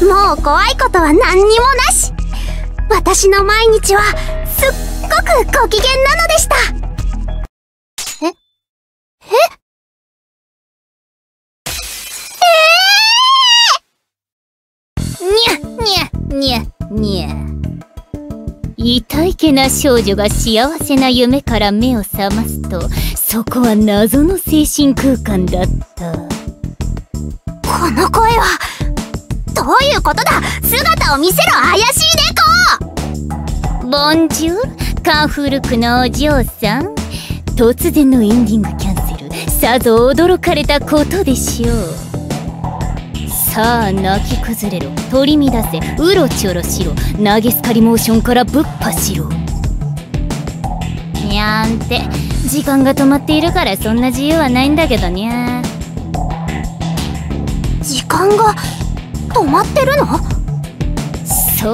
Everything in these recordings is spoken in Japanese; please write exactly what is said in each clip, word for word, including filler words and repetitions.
もう怖いことは何にもなし。私の毎日はすっごくご機嫌なのでした。ええにゃにゃにゃにゃ。痛いけな少女が幸せな夢から目を覚ますと、そこは謎の精神空間だった。 この声はどういうことだ。姿を見せろ、怪しい猫。 ボンジュール、カンフルクのお嬢さん。突然のエンディングキャンセル、さぞ驚かれたことでしょう。さあ泣き崩れろ、取り乱せ、うろちょろしろ、投げスカリモーションからぶっ走ろ。にゃーんって、時間が止まっているからそんな自由はないんだけどにゃー。 時間が止まってるの？ そう、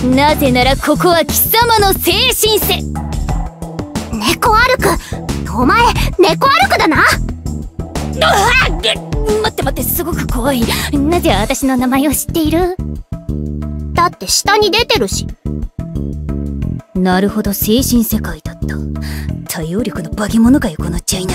なぜならここは貴様の精神世。 猫歩く、お前猫歩くだな。 うわっ、待って待って、すごく怖い。なぜ私の名前を知っている？ だって下に出てるし。 なるほど、精神世界だった。対応力の化け物かよこのチャイナ。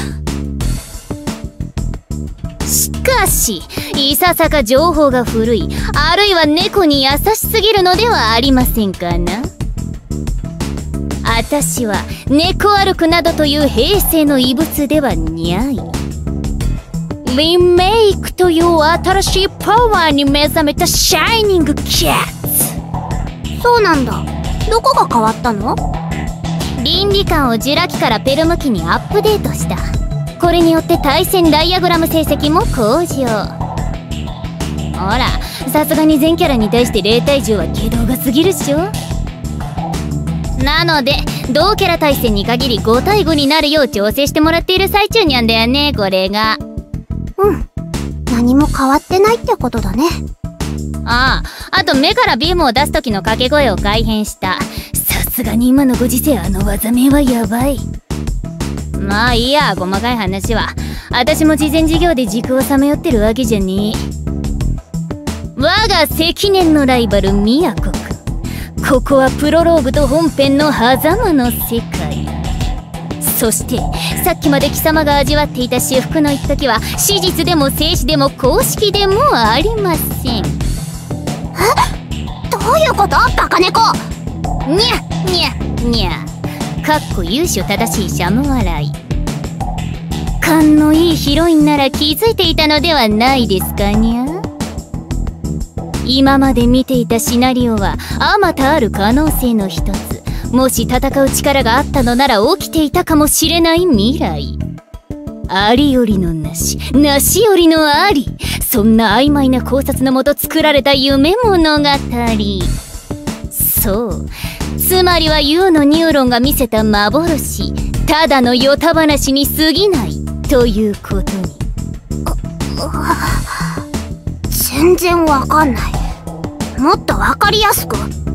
しかしいささか情報が古い、あるいは猫に優しすぎるのではありませんかな。あたしは猫歩くなどという平成の異物ではにゃい。リメイクという新しいパワーに目覚めたシャイニングキャッツ。 そうなんだ。どこが変わったの？ 倫理観をジュラ紀からペルム紀にアップデートした。これによって対戦ダイアグラム成績も向上。ほら、さすがに全キャラに対してゼロ対じゅうは軌道が過ぎるっしょ。なので同キャラ対戦に限りご対ごになるよう調整してもらっている最中にゃんだよね、これが。 うん、何も変わってないってことだね。 ああ、あと目からビームを出す時の掛け声を改変した。さすがに今のご時世あの技名はやばい。まあいいや、細かい話は。私も事前事業で軸をさまよってるわけじゃねえ。我が積年のライバルミヤコくん、ここはプロローグと本編の狭間の世界。そしてさっきまで貴様が味わっていた至福の一時は史実でも静止でも公式でもありません。 え？どういうこと？バカ猫。 にゃにゃにゃ、かっこ由緒正しいシャム笑い。勘のいいヒロインなら気づいていたのではないですかにゃ。今まで見ていたシナリオはあまたある可能性の一つ。もし戦う力があったのなら起きていたかもしれない未来。ありよりのなし、なしよりのあり。そんな曖昧な考察のもと作られた夢物語。そう、つまりは ユー のニューロンが見せた幻、ただのヨタ話に過ぎないということに。 全然わかんない。もっとわかりやすく。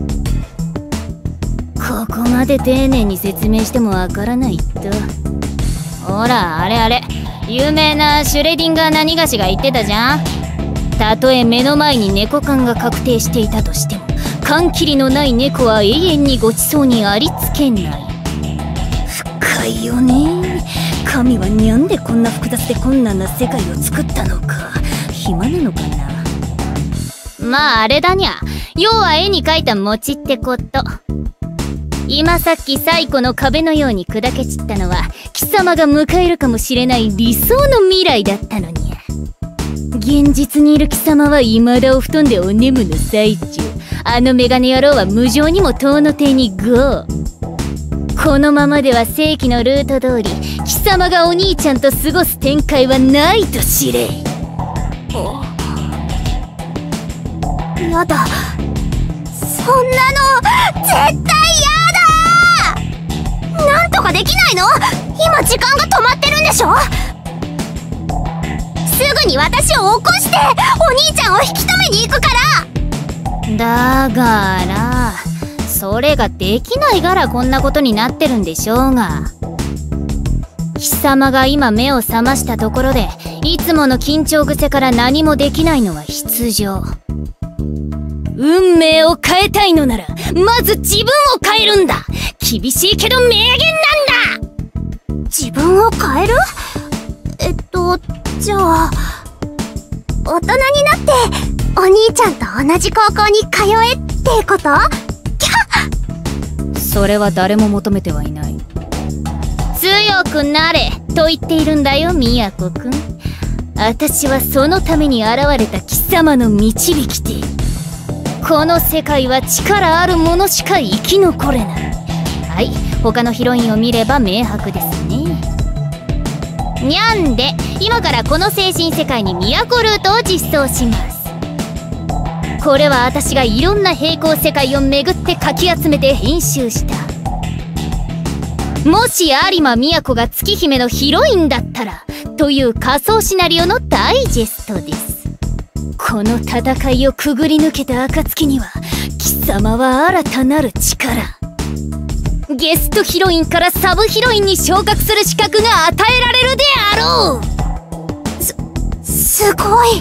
ここまで丁寧に説明してもわからないと。ほら、あれあれ、有名なシュレディンガー何がしが言ってたじゃん。たとえ目の前に猫缶が確定していたとしても、缶切りのない猫は永遠にごちそうにありつけない。深いよね。神はにゃんでこんな複雑で困難な世界を作ったのか。暇なのかな。まああれだにゃ、要は絵に描いた餅ってこと。今さっき最古の壁のように砕け散ったのは貴様が迎えるかもしれない理想の未来だったのにゃ。現実にいる貴様は未だお布団でお眠の最中。あのメガネ野郎は無情にも遠の手にゴー。このままでは正規のルート通り貴様がお兄ちゃんと過ごす展開はないと知れ。 やだ、そんなの絶対やだ。なんとかできないの？今時間が止まってるんでしょ？すぐに私を起こしてお兄ちゃんを引き止めに行くから。 だからそれができないからこんなことになってるんでしょうが。貴様が今目を覚ましたところでいつもの緊張癖から何もできないのは必定。 運命を変えたいのならまず自分を変えるんだ。厳しいけど名言なんだ。 自分を変える？えっとじゃあ大人になってお兄ちゃんと同じ高校に通えってこと？キャッ。 それは誰も求めてはいない。強くなれと言っているんだよ、みやこくん。私はそのために現れた貴様の導き手。この世界は力ある者しか生き残れない。はい、他のヒロインを見れば明白ですね。にゃんで今からこの精神世界に都ルートを実装します。これは私がいろんな平行世界を巡ってかき集めて編集した。もし有馬都が月姫のヒロインだったらという仮想シナリオのダイジェストです。この戦いをくぐり抜けた暁には貴様は新たなる力、ゲストヒロインからサブヒロインに昇格する資格が与えられるであろう。 す、すごい。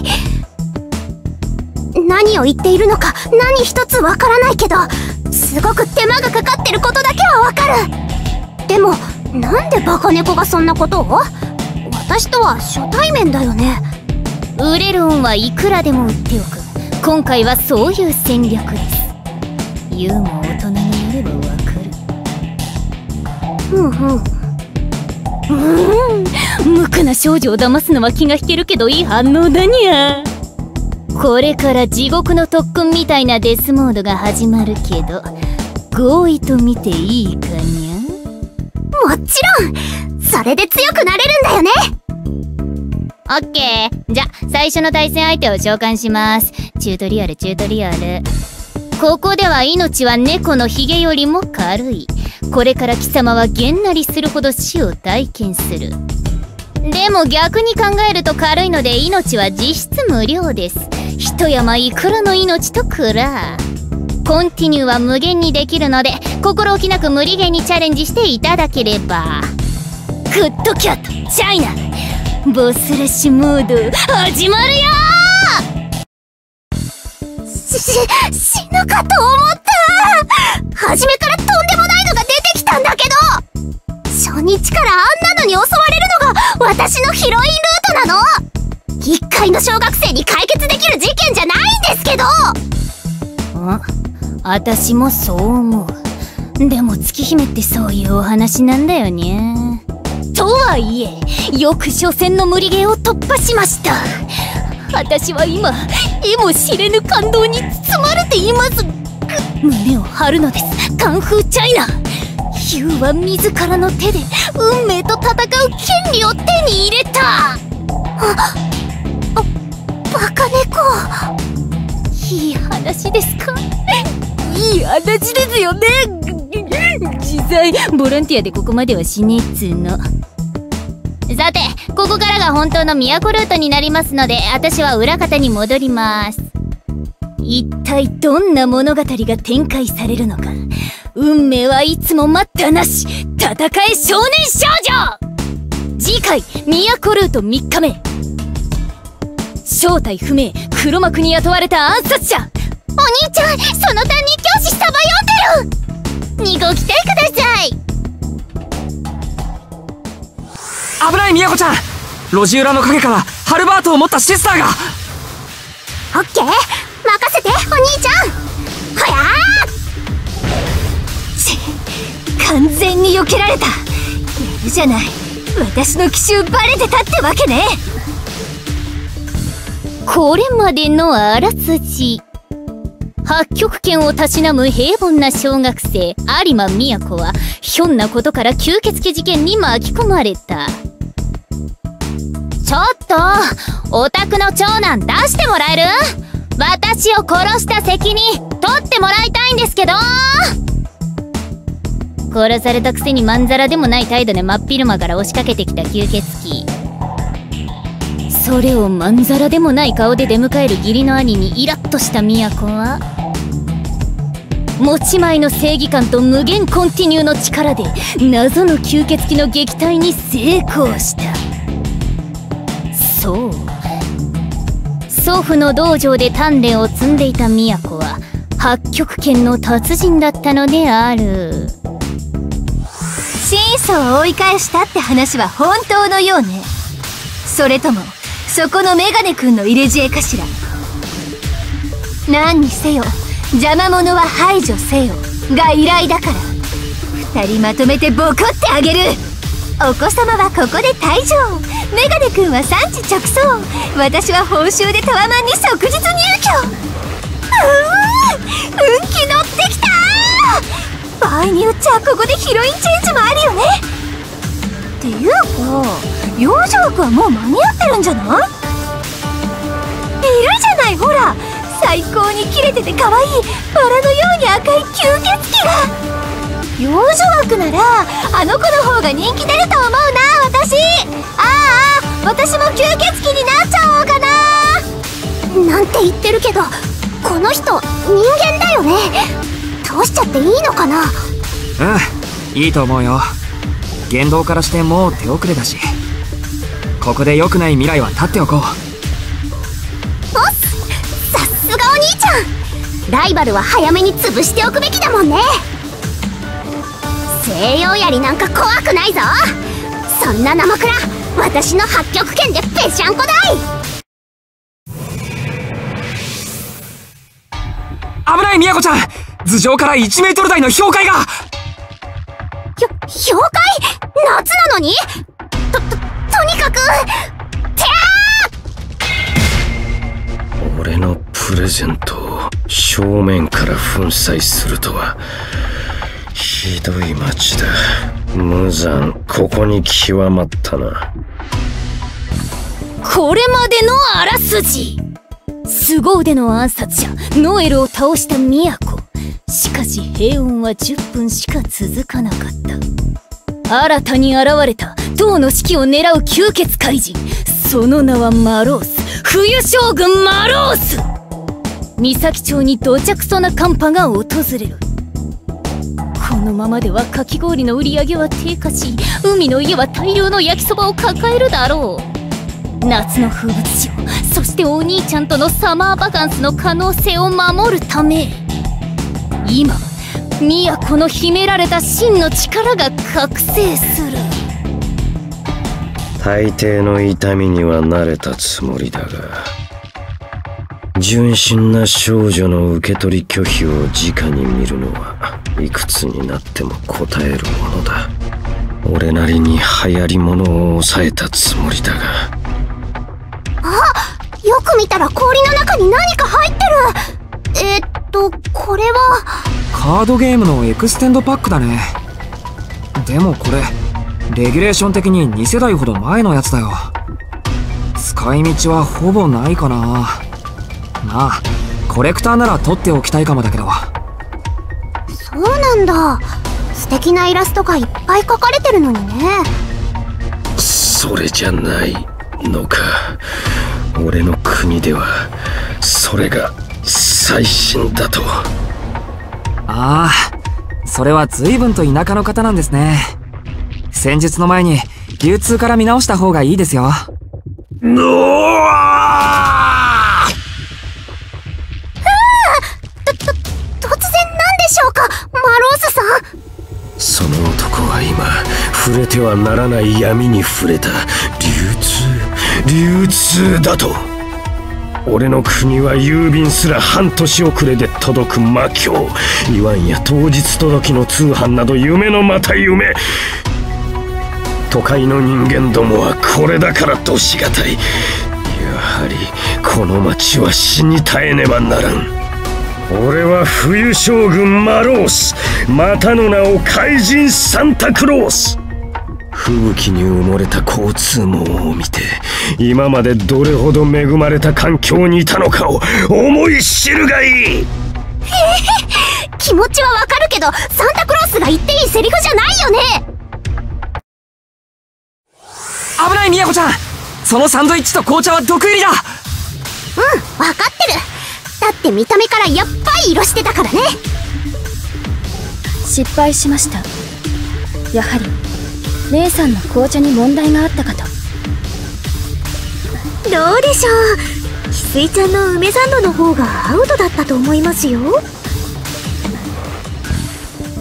何を言っているのか何一つわからないけど、すごく手間がかかってることだけはわかる。でもなんでバカ猫がそんなことを？私とは初対面だよね。 売れる恩はいくらでも売っておく。今回はそういう戦略です。ユウも大人になればわかる。 うんうんうーん、無垢な少女を騙すのは気が引けるけどいい反応だにゃ。これから地獄の特訓みたいなデスモードが始まるけど合意と見ていいかにゃ。 もちろんそれで強くなれるんだよね。 オッケー。じゃ最初の対戦相手を召喚します。チュートリアルチュートリアル。ここでは命は猫のヒゲよりも軽い。これから貴様はげんなりするほど死を体験する。でも逆に考えると軽いので命は実質無料です。一山いくらの命とくら。コンティニューは無限にできるので心置きなく無理ゲーにチャレンジしていただければ。グッドキャットチャイナボスラッシュモード始まるよー。し、死ぬかと思った。初めからとんでもないのが出てきたんだけど、初日からあんなのに襲われるのが私のヒロインルートなの？一階の小学生に解決できる事件じゃないんですけど。 あ、私もそう思う。でも月姫ってそういうお話なんだよね。とはいえよく初戦の無理ゲーを突破しました。私は今えも知れぬ感動に包まれています。胸を張るのです、カンフーチャイナ。ユウは自らの手で運命と戦う権利を手に入れた。 あ、あ、バカ猫。 いい話ですか？いい話ですよね。実際ボランティアでここまではしねえっつーの。さてここからが本当の都ルートになりますので私は裏方に戻ります。一体どんな物語が展開されるのか。運命はいつも待ったなし。戦え少年少女。次回都ルートみっかめ。正体不明黒幕に雇われた暗殺者。 お兄ちゃんその担任教師サバ読んでる。にご期待ください。 危ない都ちゃん、路地裏の影からハルバートを持ったシスターが。 オッケー任せてお兄ちゃん。ほやー。 ち完全に避けられた。やるじゃない、私の奇襲バレてたってわけね。これまでのあらすじ。八極拳をたしなむ平凡な小学生有馬都はひょんなことから吸血鬼事件に巻き込まれた。ちょっとお宅の長男出してもらえる？私を殺した責任取ってもらいたいんですけど。殺されたくせにまんざらでもない態度で真っ昼間から押しかけてきた吸血鬼。それをまんざらでもない顔で出迎える義理の兄にイラッとした都は持ち前の正義感と無限コンティニューの力で謎の吸血鬼の撃退に成功した。そう、祖父の道場で鍛錬を積んでいた都は八極拳の達人だったのである。 真相を追い返したって話は本当のようね。それともそこのメガネくんの入れ知恵かしら。何にせよ邪魔者は排除せよが依頼だから、二人まとめてボコってあげる。お子様はここで退場、メガネくんは産地直送、私は報酬でタワマンに即日入居。うーん、運気乗ってきたー。場合によっちゃここでヒロインチェンジもあるよね。っていうか養生枠はもう間に合ってるんじゃない？いるじゃない、ほら最高にキレてて可愛いバラのように赤い吸血鬼が。養生枠ならあの子の方が人気出ると思うな、私。ああ、私も吸血鬼になっちゃおうかな。 なんて言ってるけど、この人人間だよね。倒しちゃっていいのかな？ うん、いいと思うよ。言動からしてもう手遅れだし、ここで良くない未来は立っておこう。 おっ、さすがお兄ちゃん。ライバルは早めに潰しておくべきだもんね。西洋槍なんか怖くないぞ。そんな生クラ私の八極拳でぺしゃんこだい。 危ない、みやこちゃん。頭上からいちメートル台の氷塊が。 ひょ氷塊？夏なのに？と、と、とにかくてあ！俺のプレゼントを正面から粉砕するとはひどい町だ。無残、ここに極まったな。 これまでのあらすじ。凄腕の暗殺者ノエルを倒したミヤコ。しかし平穏はじゅっぷんしか続かなかった。新たに現れた唐の指揮を狙う吸血怪人、その名はマロース、冬将軍マロース。岬町にどちゃくそな寒波が訪れる。このままではかき氷の売り上げは低下し、海の家は大量の焼きそばを抱えるだろう。夏の風物詩を、そしてお兄ちゃんとのサマーバカンスの可能性を守るため、今都の秘められた真の力が覚醒する。 大抵の痛みには慣れたつもりだが、純真な少女の受け取り拒否を直に見るのはいくつになっても応えるものだ。俺なりに流行り物を抑えたつもりだが。 あ、よく見たら氷の中に何か入ってる。えー、っとこれはカードゲームのエクステンドパックだね。でもこれレギュレーション的にに世代ほど前のやつだよ。使い道はほぼないかな。まあコレクターなら取っておきたいかもだけど。 そうなんだ。素敵なイラストがいっぱい描かれてるのにね。 それじゃないのか。俺の国ではそれが最新だと。 ああ、それは随分と田舎の方なんですね。戦術の前に流通から見直した方がいいですよ。 うわー！と、と、突然なんでしょうか、マロースさん。 その男は今触れてはならない闇に触れた。流通流通だと。俺の国は郵便すら半年遅れで届く魔境。言わんや当日届きの通販など夢のまた夢。都会の人間どもはこれだからとしがたい。やはりこの町は死に絶えねばならん。俺は冬将軍マロース、またの名を怪人サンタクロース。吹雪に埋もれた交通網を見て、今までどれほど恵まれた環境にいたのかを思い知るがいい。へへ、 気持ちはわかるけど、サンタクロースが言っていいセリフじゃないよね。 危ない、みやこちゃん。そのサンドイッチと紅茶は毒入りだ。うん、 わかってる。だって見た目からやっぱい色してたからね。 失敗しました。やはり姉さんの紅茶に問題があったかと。 どうでしょう。翡翠ちゃんの梅サンドの方がアウトだったと思いますよ。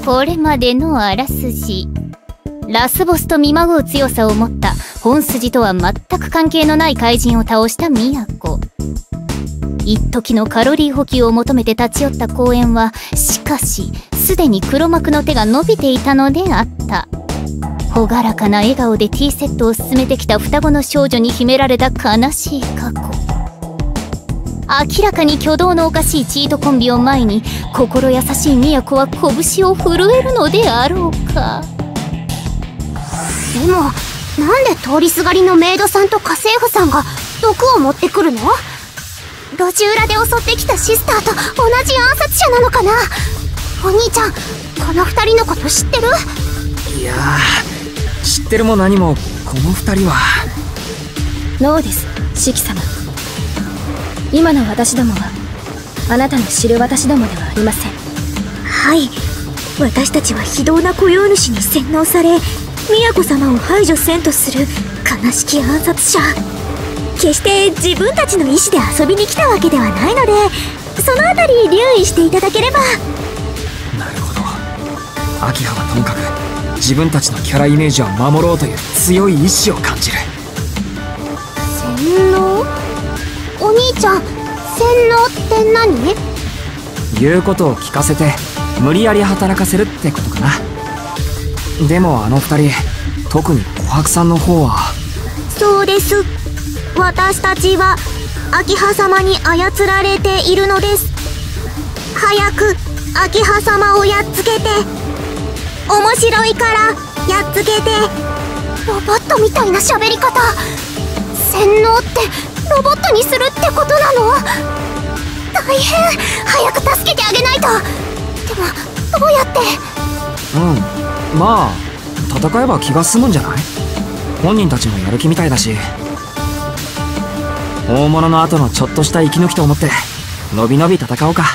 これまでのあらすじ。ラスボスと見まごう強さを持った本筋とは全く関係のない怪人を倒した宮子。一時のカロリー補給を求めて立ち寄った公園はしかしすでに黒幕の手が伸びていたのであった。朗らかな笑顔でティーセットを進めてきた双子の少女に秘められた悲しい過去。明らかに挙動のおかしいチートコンビを前に心優しい宮子は拳を震えるのであろうか。 でもなんで通りすがりのメイドさんと家政婦さんが毒を持ってくるの？路地裏で襲ってきたシスターと同じ暗殺者なのかな？お兄ちゃん、この二人のこと知ってる？ いやー、知ってるも何もこの二人は。 ノーです、シキ様。今の私どもはあなたの知る私どもではありません。 はい、私たちは非道な雇用主に洗脳され宮子様を排除せんとする悲しき暗殺者。決して自分たちの意思で遊びに来たわけではないので、そのあたり留意していただければ。 なるほど。秋葉はともかく自分たちのキャライメージを守ろうという強い意志を感じる。 洗脳？お兄ちゃん、洗脳って何？ 言うことを聞かせて無理やり働かせるってことかな。でもあの二人、特に琥珀さんの方は。 そうです、私たちは秋葉様に操られているのです。早く秋葉様をやっつけて。面白いからやっつけて。ロボットみたいな喋り方。洗脳ってロボットにするってことなの？大変、早く助けてあげないと。でもどうやって？ うん、まあ戦えば気が済むんじゃない？本人たちもやる気みたいだし。大物の後のちょっとした息抜きと思ってのびのび戦おうか。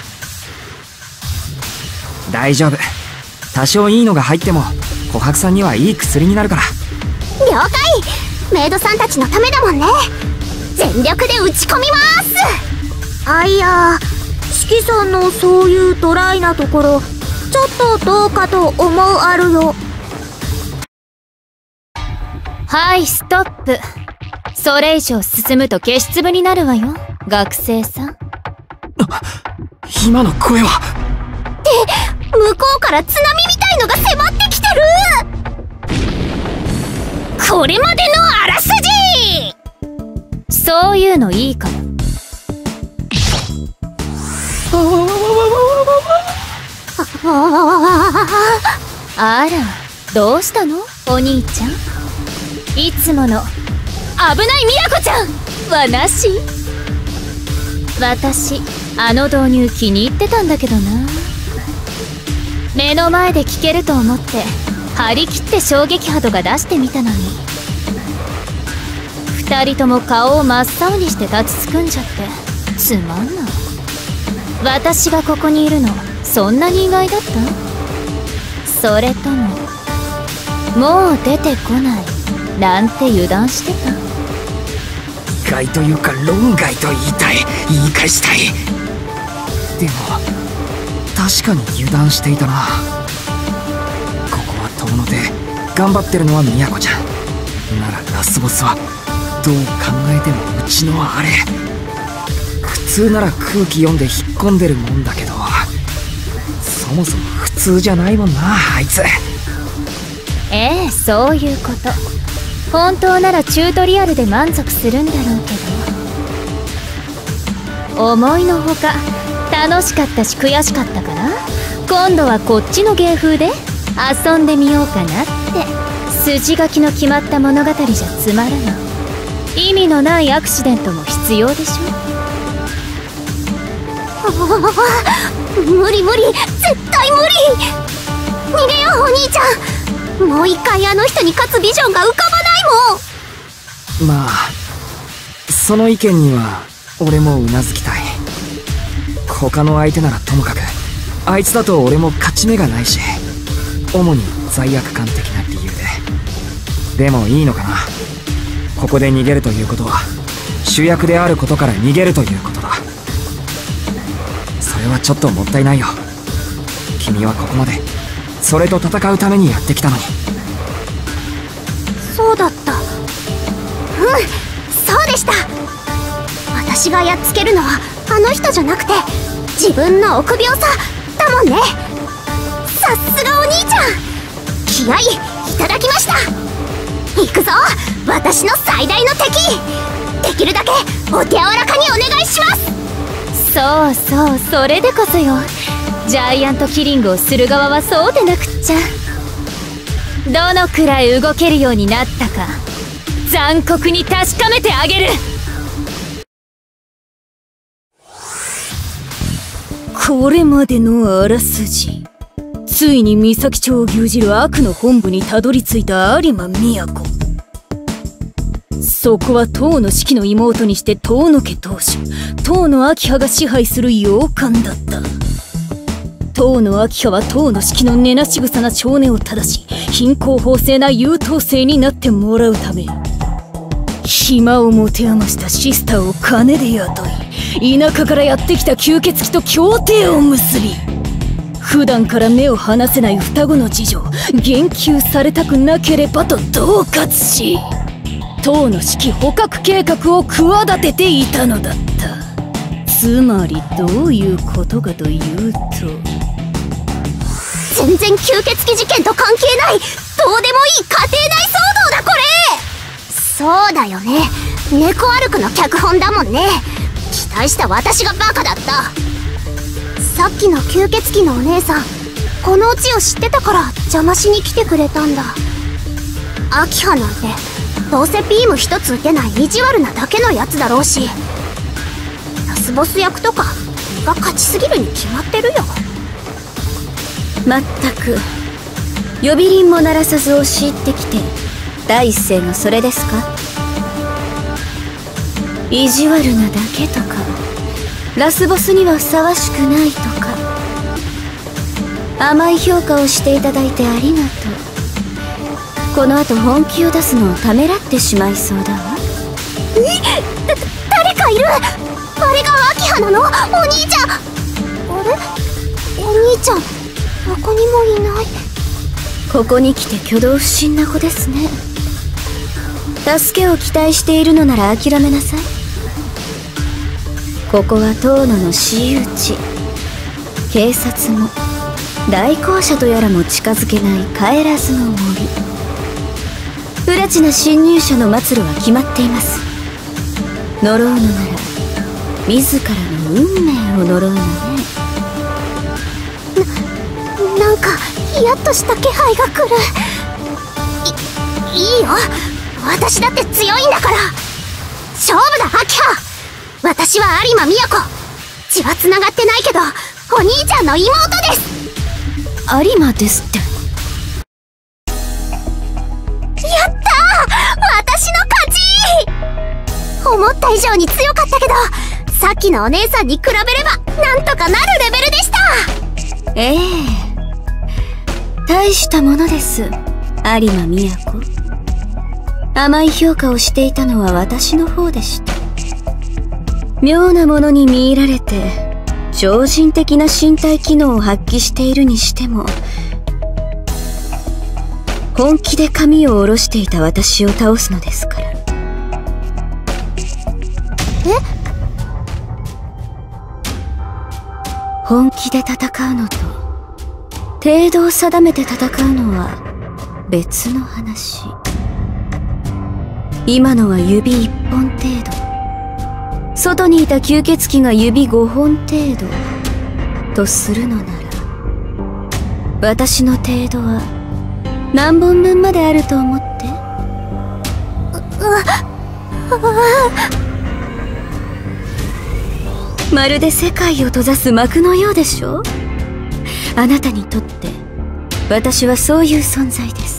大丈夫、多少いいのが入っても琥珀さんにはいい薬になるから。 了解、メイドさんたちのためだもんね。全力で打ち込みます。あいや、四季さんのそういうドライなところちょっとどうかと思うあるよ。 はい、ストップ。それ以上進むと消し粒になるわよ、学生さん。 今の声は。 って向こうから津波みたいのが迫ってきてる。これまでのあらすじ。 そういうのいいから。あら、どうしたのお兄ちゃん。いつもの危ないみやこちゃんはなし？私あの導入気に入ってたんだけどな。目の前で聞けると思って張り切って衝撃波とか出してみたのに、二人とも顔を真っ青にして立ちすくんじゃってつまんない。私がここにいるのそんなに意外だった？それとももう出てこないなんて油断してた？ 意外というか論外と言いたい、言い返したい。でも確かに油断していたな。ここは遠野で頑張ってるのはみやこちゃんなら、ラスボスはどう考えてもうちのあれ。普通なら空気読んで引っ込んでるもんだけど、そもそも普通じゃないもんなあいつ。 ええ、そういうこと。本当ならチュートリアルで満足するんだろうけど、思いのほか楽しかったし悔しかったから、今度はこっちの芸風で遊んでみようかなって。筋書きの決まった物語じゃつまらない。意味のないアクシデントも必要でしょ。 無理無理、絶対無理。逃げようお兄ちゃん。もう一回あの人に勝つビジョンが浮かばないもん。 まあその意見には俺もうなずきたい。他の相手ならともかくあいつだと俺も勝ち目がないし、主に罪悪感的な理由で。でもいいのかな、ここで逃げるということは主役であることから逃げるということだ。それはちょっともったいないよ。君はここまでそれと戦うためにやってきたのに。 そうだった。うん、そうでした。私がやっつけるのはあの人じゃなくて自分の臆病さだもんね。さすがお兄ちゃん、気合いいただきました。行くぞ、私の最大の敵。できるだけお手柔らかにお願いします。 そうそう、それでこそよ。ジャイアントキリングをする側はそうでなくっちゃ。どのくらい動けるようになったか残酷に確かめてあげる。これまでのあらすじ。ついに三崎町を牛耳る悪の本部にたどり着いた有馬都。そこは唐の四季の妹にして唐の家当主唐の秋葉が支配する洋館だった。唐の秋葉は唐の四季の根なし草な少年を正し、貧困法制な優等生になってもらうため、暇を持て余したシスターを金で雇い、田舎からやってきた吸血鬼と協定を結び、普段から目を離せない双子の次女言及されたくなければと恫喝し、唐の四季捕獲計画を企てていたのだった。つまりどういうことかというと、 全然吸血鬼事件と関係ないどうでもいい家庭内騒動だこれ。そうだよね、猫歩くの脚本だもんね。期待した私がバカだった。さっきの吸血鬼のお姉さん、このオチを知ってたから邪魔しに来てくれたんだ。秋葉なんてどうせビーム一つ撃てない意地悪なだけのやつだろうし、ラスボス役とかが勝ちすぎるに決まってるよ。 まったく呼び鈴も鳴らさず押し入ってきて第一声がそれですか？意地悪なだけとかラスボスにはふさわしくないとか、甘い評価をしていただいてありがとう。この後本気を出すのをためらってしまいそうだわ。 え、だ、誰かいる。あれが秋葉なの？お兄ちゃん。あれ？お兄ちゃんどこにもいない。 ここに来て挙動不審な子ですね。助けを期待しているのなら諦めなさい。ここは遠野の私有地。警察も代行者とやらも近づけない帰らずの森。不埒な侵入者の末路は決まっています。呪うのなら自らの運命を呪うのね。 な、なんかヒヤッとした気配が来る。い、いいよ、私だって強いんだから。勝負だ秋葉。私は有馬都。血は繋がってないけどお兄ちゃんの妹です。 有馬ですって。 やったー、私の勝ち。思った以上に強かったけどさっきのお姉さんに比べればなんとかなるレベルでした。 ええ、大したものです有馬都。甘い評価をしていたのは私の方でした。妙なものに見入られて超人的な身体機能を発揮しているにしても、本気で髪を下ろしていた私を倒すのですから。え？本気で戦うのと程度を定めて戦うのは別の話。今のは指一本程度、外にいた吸血鬼が指ごほん程度とするのなら、私の程度は何本分まであると思って？まるで世界を閉ざす幕のようでしょ。あなたにとって私はそういう存在です。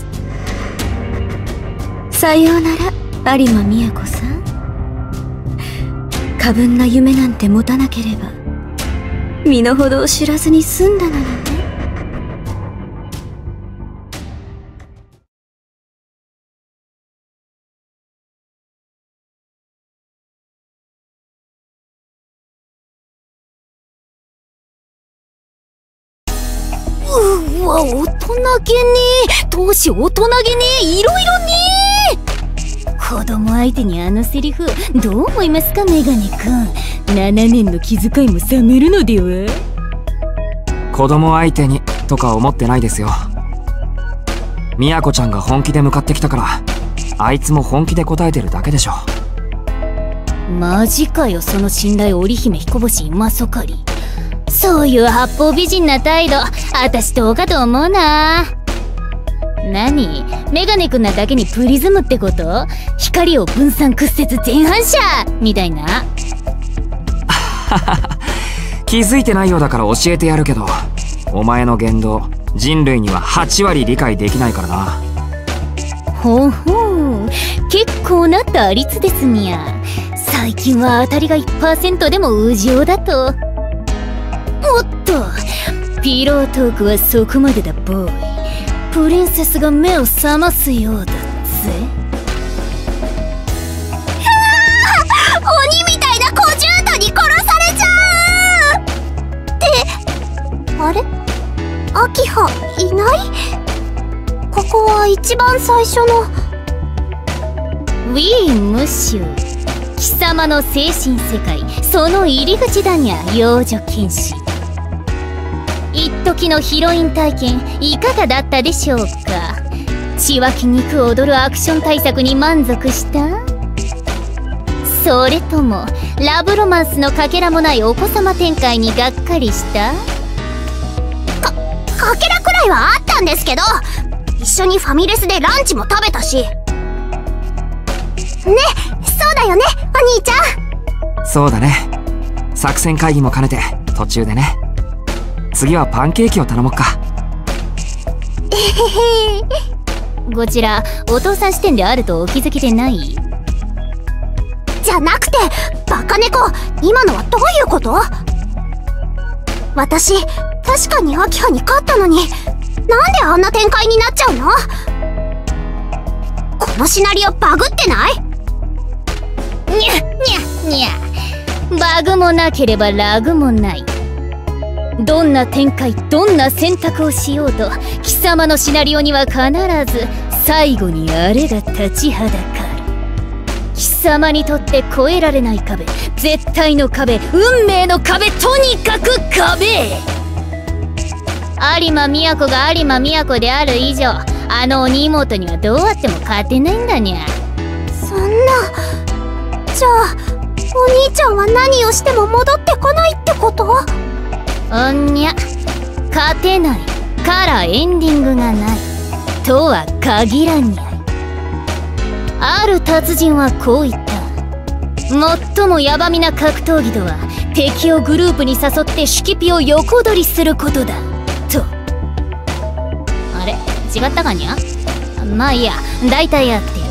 さようなら有馬都さん。過分な夢なんて持たなければ身の程を知らずに済んだのにね。 うわ大人げねえ、投資大人げねえ、いろいろねえ。子供相手にあのセリフどう思いますか、メガネくん。ななねんの気遣いも冷めるのでは。 子供相手にとか思ってないですよ。みやこちゃんが本気で向かってきたから、あいつも本気で答えてるだけでしょ。 マジかよ、その信頼織姫彦星今そかり。そういう八方美人な態度、あたしどうかと思うな。何、メガネくんなだけにプリズムってこと？光を分散屈折全反射みたいな。 気づいてないようだから教えてやるけど、お前の言動人類にははちわり理解できないからな。 ほうほう、結構な打率ですにゃ。最近は当たりが いちパーセント でも無情だと。おっと、ピロートークはそこまでだボーイ。プリンセスが目を覚ますようだぜ。 鬼みたいな小獣人に殺されちゃうってあれ、アキハいない？ここは一番最初の。 ウィームシュー、貴様の精神世界、その入り口だにゃ、幼女剣士。一時のヒロイン体験いかがだったでしょうか。血湧き肉踊るアクション大作に満足した？それともラブロマンスのかけらもないお子様展開にがっかりした？ か、かけらくらいはあったんですけど、一緒にファミレスでランチも食べたし。ね、そうだよね、お兄ちゃん。 そうだね。作戦会議も兼ねて途中でね。次はパンケーキを頼もっか。 えへへ。 こちらお父さん視点であるとお気づきでない？ じゃなくて、バカ猫、今のはどういうこと？私確かにアキハに勝ったのに、なんであんな展開になっちゃうの？このシナリオバグってない？ にゃにゃにゃ、バグもなければラグもない。どんな展開、どんな選択をしようと、貴様のシナリオには必ず最後にあれが立ちはだかる。貴様にとって越えられない壁、絶対の壁、運命の壁、とにかく壁。有馬都が有馬都である以上、あの鬼妹にはどうあっても勝てないんだにゃ。 そんな、じゃあお兄ちゃんは何をしても戻ってこないってこと？ おんにゃ、勝てないからエンディングがないとは限らんにゃい。ある達人はこう言った。最もヤバみな格闘技とは、敵をグループに誘ってシュキピを横取りすることだと。あれ、違ったかにゃ。まあいいや、大体合ってる。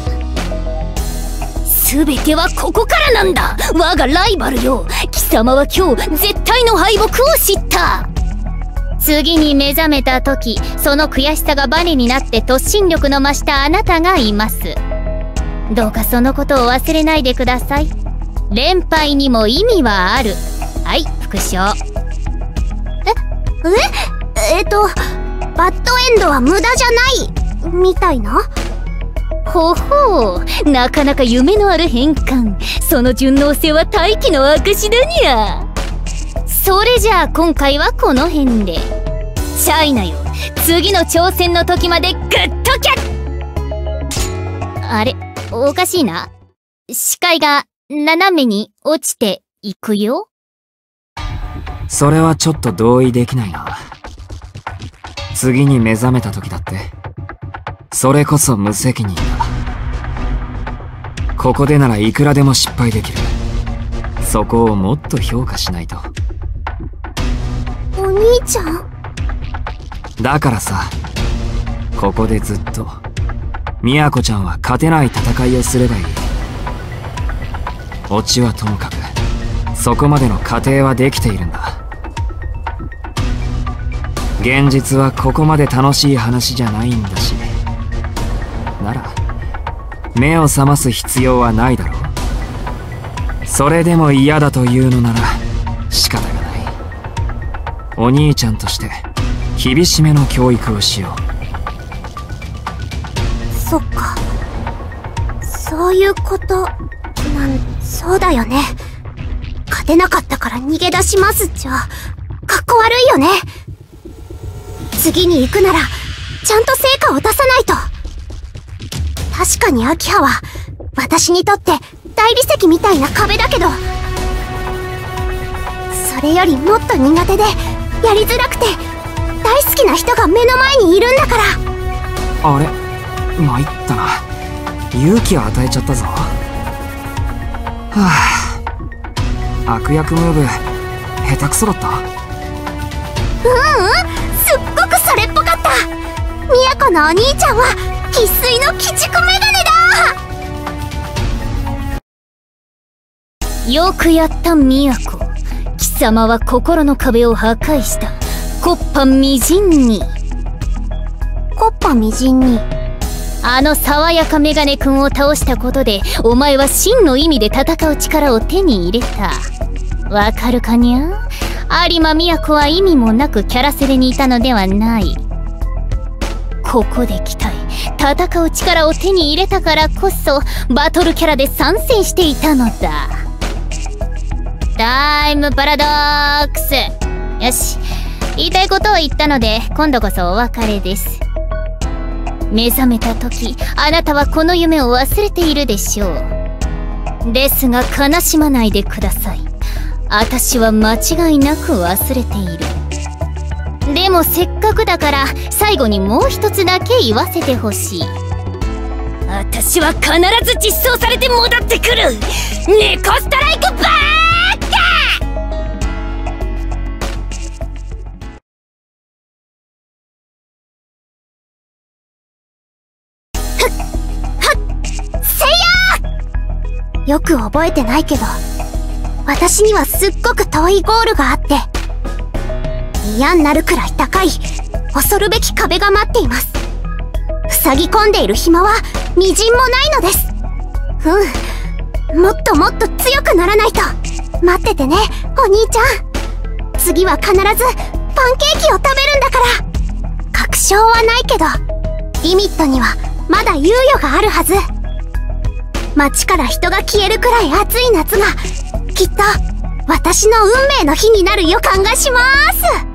全てはここからなんだ、我がライバルよ。貴様は今日絶対の敗北を知った。次に目覚めた時、その悔しさがバネになって突進力の増したあなたがいます。どうかそのことを忘れないでください。連敗にも意味はある。はい、副将。 えええっとバッドエンドは無駄じゃないみたいな。 ほほう、なかなか夢のある変換。その順応性は大気の証だにゃ。それじゃあ今回はこの辺で。チャイナよ、次の挑戦の時までグッドキャッ。あれ、おかしいな。視界が斜めに落ちていくよ。 それはちょっと同意できないな。次に目覚めた時だって、それこそ無責任だ。ここでならいくらでも失敗できる。そこをもっと評価しないと。 お兄ちゃん？ だからさ、ここでずっとみやこちゃんは勝てない戦いをすればいい。オチはともかく、そこまでの過程はできているんだ。現実はここまで楽しい話じゃないんだし、なら目を覚ます必要はないだろう。それでも嫌だというのなら仕方がない。お兄ちゃんとして厳しめの教育をしよう。そっか、そういうことなん、そうだよね。勝てなかったから逃げ出しますじゃ、かっこ悪いよね。次に行くならちゃんと成果を出さないと。確かに明葉は私にとって大理石みたいな壁だけど、それよりもっと苦手でやりづらくて大好きな人が目の前にいるんだから。 あれ、参ったな。勇気を与えちゃったぞ。はあ、悪役ムーブ下手くそだった？ ううん、すっごくそれっぽかった。都のお兄ちゃんは生粋の鬼畜メガネだ。よくやった都。貴様は心の壁を破壊した。木っ端みじんに。 木っ端みじんに。 あの爽やかメガネくんを倒したことで、お前は真の意味で戦う力を手に入れた。わかるかにゃ？有馬都は意味もなくキャラセレにいたのではない。ここで鍛え、戦う力を手に入れたからこそバトルキャラで参戦していたのだ。タイムパラドックス。よし、言いたいことを言ったので今度こそお別れです。目覚めた時、あなたはこの夢を忘れているでしょう。ですが悲しまないでください。私は間違いなく忘れている。でもせっかくだから最後にもう一つだけ言わせてほしい。私は必ず実装されて戻ってくる。ネコストライクバーカよく覚えてないけど、私にはすっごく遠いゴールがあって、嫌になるくらい高い恐るべき壁が待っています。塞ぎ込んでいる暇はみじんもないのです。うん、もっともっと強くならないと。待っててね、お兄ちゃん。次は必ずパンケーキを食べるんだから。確証はないけどリミットにはまだ猶予があるはず。街から人が消えるくらい暑い夏がきっと私の運命の日になる予感がしまーす。